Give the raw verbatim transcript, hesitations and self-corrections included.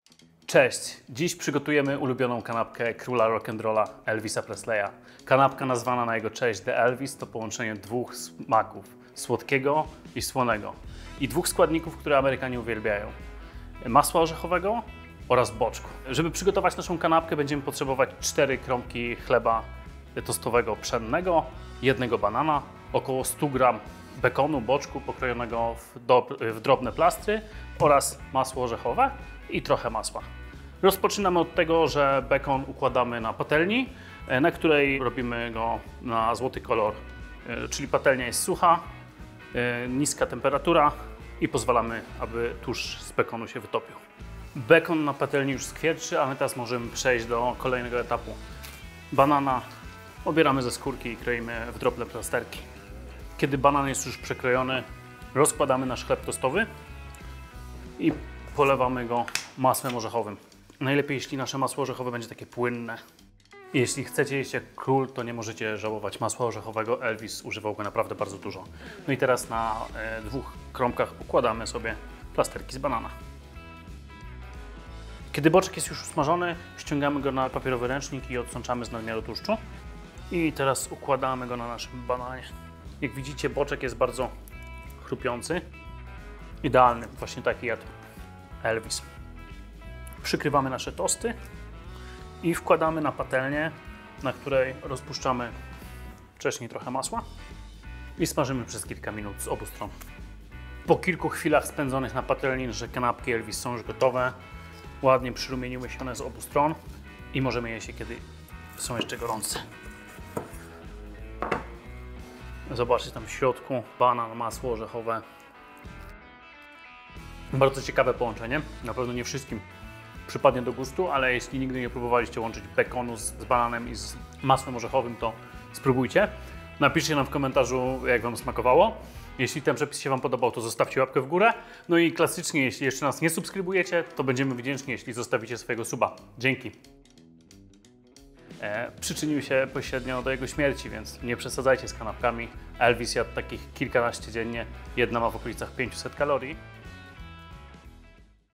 Cześć! Dziś przygotujemy ulubioną kanapkę króla rock'n'rolla Elvisa Presleya. Kanapka nazwana na jego cześć The Elvis to połączenie dwóch smaków, słodkiego i słonego, i dwóch składników, które Amerykanie uwielbiają: masła orzechowego oraz boczku. Żeby przygotować naszą kanapkę, będziemy potrzebować cztery kromki chleba tostowego pszennego, jednego banana, około stu gram bekonu, boczku pokrojonego w, do, w drobne plastry oraz masło orzechowe i trochę masła. Rozpoczynamy od tego, że bekon układamy na patelni, na której robimy go na złoty kolor, czyli patelnia jest sucha, niska temperatura i pozwalamy, aby tłuszcz z bekonu się wytopił. Bekon na patelni już skwierczy, a my teraz możemy przejść do kolejnego etapu. Banana obieramy ze skórki i kroimy w drobne plasterki. Kiedy banan jest już przekrojony, rozkładamy nasz chleb tostowy i polewamy go masłem orzechowym. Najlepiej, jeśli nasze masło orzechowe będzie takie płynne. Jeśli chcecie jeść jak król, to nie możecie żałować masła orzechowego. Elvis używał go naprawdę bardzo dużo. No i teraz na e, dwóch kromkach układamy sobie plasterki z banana. Kiedy boczek jest już usmażony, ściągamy go na papierowy ręcznik i odsączamy z nadmiaru tłuszczu. I teraz układamy go na naszym bananie. Jak widzicie, boczek jest bardzo chrupiący. Idealny, właśnie taki jadł Elvis. Przykrywamy nasze tosty i wkładamy na patelnię, na której rozpuszczamy wcześniej trochę masła i smażymy przez kilka minut z obu stron. Po kilku chwilach spędzonych na patelni nasze kanapki Elvis są już gotowe. Ładnie przyrumieniły się one z obu stron i możemy jeść je, kiedy są jeszcze gorące. Zobaczcie, tam w środku banan, masło orzechowe. Bardzo ciekawe połączenie. Na pewno nie wszystkim przypadnie do gustu, ale jeśli nigdy nie próbowaliście łączyć bekonu z, z bananem i z masłem orzechowym, to spróbujcie. Napiszcie nam w komentarzu, jak Wam smakowało. Jeśli ten przepis się Wam podobał, to zostawcie łapkę w górę. No i klasycznie, jeśli jeszcze nas nie subskrybujecie, to będziemy wdzięczni, jeśli zostawicie swojego suba. Dzięki. E, przyczynił się pośrednio do jego śmierci, więc nie przesadzajcie z kanapkami. Elvis jadł takich kilkanaście dziennie. Jedna ma w okolicach pięciuset kalorii.